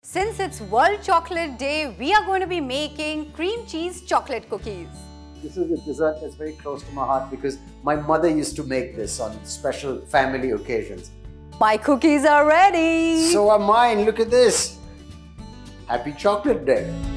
Since it's World Chocolate Day, we are going to be making cream cheese chocolate cookies. This is a dessert that's very close to my heart because my mother used to make this on special family occasions. My cookies are ready! So are mine, look at this! Happy Chocolate Day!